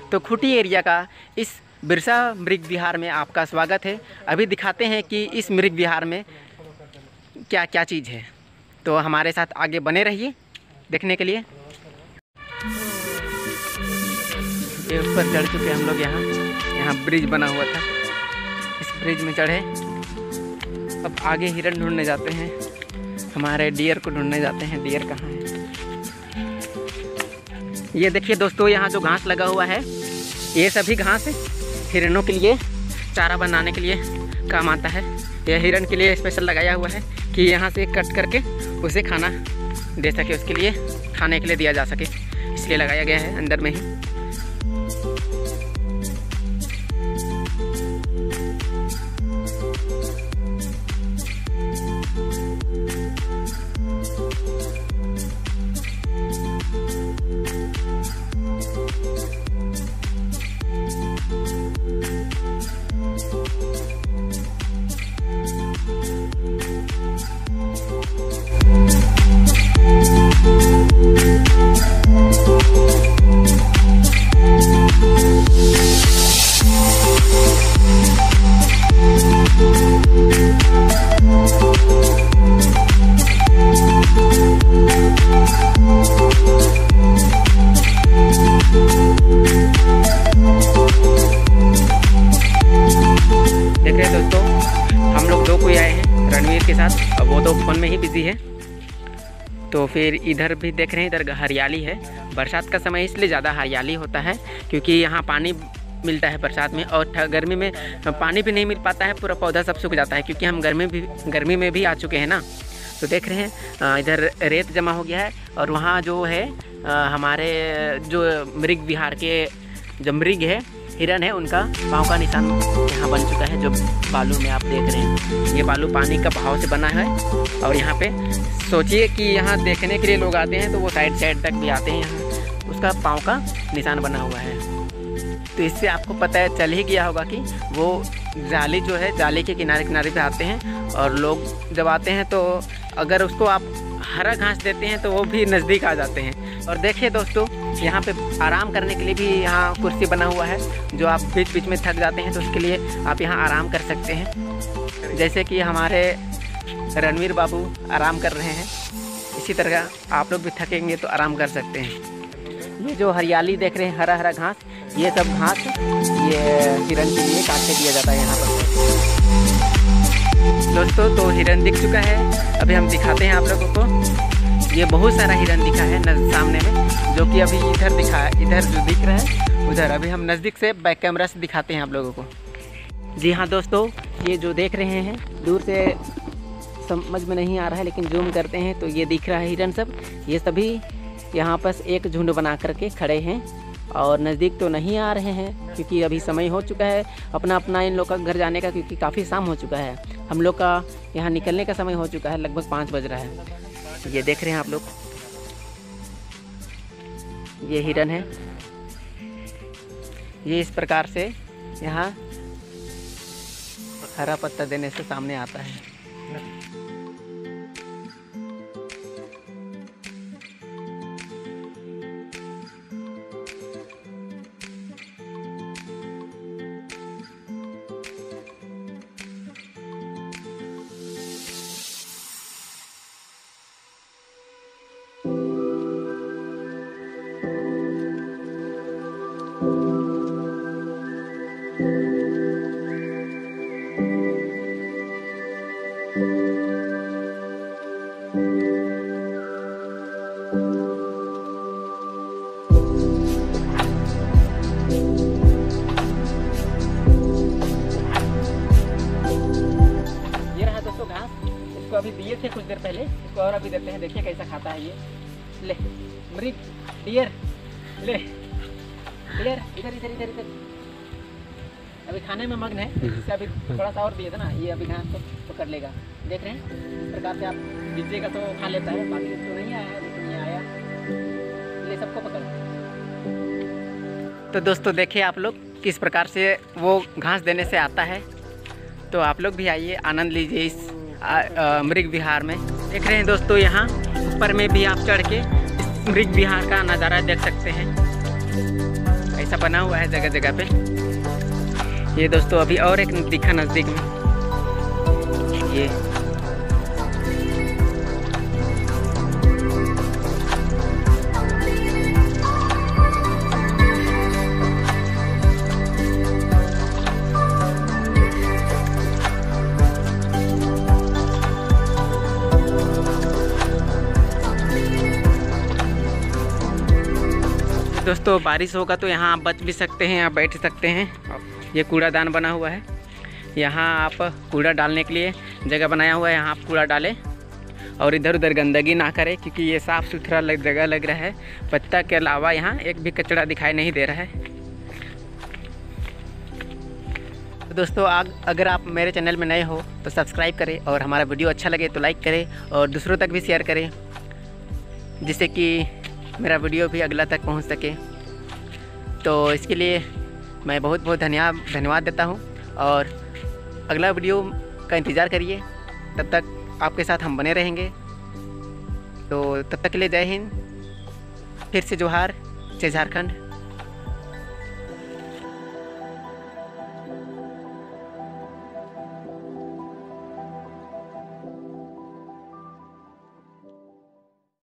तो खूंटी एरिया का इस बिरसा मृग विहार में आपका स्वागत है। अभी दिखाते हैं कि इस मृग विहार में क्या क्या चीज़ है, तो हमारे साथ आगे बने रहिए देखने के लिए। ये ऊपर चढ़ चुके हम लोग। यहाँ ब्रिज बना हुआ था, इस ब्रिज में चढ़े। अब आगे हिरन ढूंढने जाते हैं, हमारे डियर को ढूंढने जाते हैं। डियर कहाँ है? ये देखिए दोस्तों, यहाँ जो घास लगा हुआ है ये सभी घास हिरणों के लिए चारा बनाने के लिए काम आता है। यह हिरन के लिए स्पेशल लगाया हुआ है कि यहाँ से कट करके उसे खाना दे सके, उसके लिए खाने के लिए दिया जा सके, इसलिए लगाया गया है अंदर में ही। देख रहे हैं दोस्तों, हम लोग दो कोई आए हैं रणवीर के साथ, अब वो तो फोन में ही बिजी है। तो फिर इधर भी देख रहे हैं, इधर हरियाली है। बरसात का समय इसलिए ज़्यादा हरियाली होता है क्योंकि यहाँ पानी मिलता है बरसात में, और गर्मी में पानी भी नहीं मिल पाता है, पूरा पौधा सब सूख जाता है क्योंकि हम गर्मी में भी आ चुके हैं ना। तो देख रहे हैं इधर रेत जमा हो गया है, और वहाँ जो है हमारे जो मृग विहार के जो मृग है, हिरन है, उनका पाँव का निशान यहाँ बन चुका है। जो बालू में आप देख रहे हैं, ये बालू पानी का बहाव से बना है। और यहाँ पे सोचिए कि यहाँ देखने के लिए लोग आते हैं तो वो साइड तक भी आते हैं, यहाँ उसका पाँव का निशान बना हुआ है। तो इससे आपको पता है चल ही गया होगा कि वो जाली जो है, जाली के किनारे पे आते हैं, और लोग जब आते हैं तो अगर उसको आप हरा घास देते हैं तो वो भी नज़दीक आ जाते हैं। और देखिए दोस्तों, यहाँ पे आराम करने के लिए भी यहाँ कुर्सी बना हुआ है, जो आप बीच बीच में थक जाते हैं तो उसके लिए आप यहाँ आराम कर सकते हैं। जैसे कि हमारे रणवीर बाबू आराम कर रहे हैं, इसी तरह आप लोग भी थकेंगे तो आराम कर सकते हैं। ये जो हरियाली देख रहे हैं, हरा हरा घास, ये सब घास ये हिरन के लिए काट के दिया जाता है यहाँ पर दोस्तों। तो हिरन दिख चुका है, अभी हम दिखाते हैं आप लोगों को। ये बहुत सारा हिरन दिखा है सामने में, जो कि अभी इधर दिखा है, इधर जो दिख रहा है उधर। अभी हम नज़दीक से बैक कैमरा से दिखाते हैं आप लोगों को। जी हाँ दोस्तों, ये जो देख रहे हैं, दूर से समझ में नहीं आ रहा है लेकिन जूम करते हैं तो ये दिख रहा है हिरन सब। ये सभी यहाँ पर एक झुंड बना करके खड़े हैं, और नज़दीक तो नहीं आ रहे हैं क्योंकि अभी समय हो चुका है अपना अपना इन लोग का घर जाने का, क्योंकि काफ़ी शाम हो चुका है। हम लोग का यहाँ निकलने का समय हो चुका है, लगभग 5 बज रहा है। ये देख रहे हैं आप लोग, ये हिरन है। ये इस प्रकार से यहाँ हरा पत्ता देने से सामने आता है। इसको अभी दिए थे कुछ देर पहले, इसको और अभी देते हैं, देखिए कैसा खाता है ये। ले मृग, डियर, ले डियर, इधर इधर इधर इधर। अभी खाने में मग्न है, इससे अभी थोड़ा सा और दिए थे ना, ये अभी घास को पकड़ लेगा। देख रहे हैं इस प्रकार से आप दीजिएगा तो खा लेता है, बाकी इसको नहीं आया, लेकिन ये आया, ले सबको पकड़। तो दोस्तों देखिए आप लोग किस प्रकार से वो घास देने से आता है। तो आप लोग भी आइए, आनंद लीजिए इस मृग विहार में। देख रहे हैं दोस्तों, यहाँ ऊपर में भी आप चढ़ के इस मृग विहार का नज़ारा देख सकते हैं। ऐसा बना हुआ है जगह जगह पे। ये दोस्तों अभी और एक दिखा नज़दीक में, ये दोस्तों बारिश होगा तो यहाँ आप बच भी सकते हैं, आप बैठ सकते हैं। ये कूड़ादान बना हुआ है, यहाँ आप कूड़ा डालने के लिए जगह बनाया हुआ है, यहाँ आप कूड़ा डालें और इधर उधर गंदगी ना करें, क्योंकि ये साफ़ सुथरा जगह लग रहा है। पत्ता के अलावा यहाँ एक भी कचरा दिखाई नहीं दे रहा है। तो दोस्तों अगर आप मेरे चैनल में नए हो तो सब्सक्राइब करें, और हमारा वीडियो अच्छा लगे तो लाइक करें और दूसरों तक भी शेयर करें, जिससे कि मेरा वीडियो भी अगला तक पहुंच सके। तो इसके लिए मैं बहुत बहुत धन्यवाद देता हूं, और अगला वीडियो का इंतज़ार करिए। तब तक आपके साथ हम बने रहेंगे। तो तब तक के लिए जय हिंद, फिर से जोहार, जय झारखंड।